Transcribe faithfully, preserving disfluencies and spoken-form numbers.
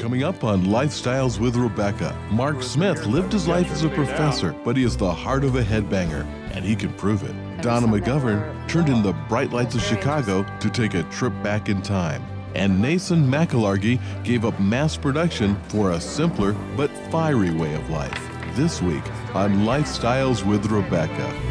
Coming up on Lifestyles with Rebecca, Mark Smith lived his life as a professor, but he is the heart of a headbanger, and he can prove it. Donna McGovern turned in the bright lights of Chicago to take a trip back in time. And Naysan McIlhargey gave up mass production for a simpler but fiery way of life. This week on Lifestyles with Rebecca.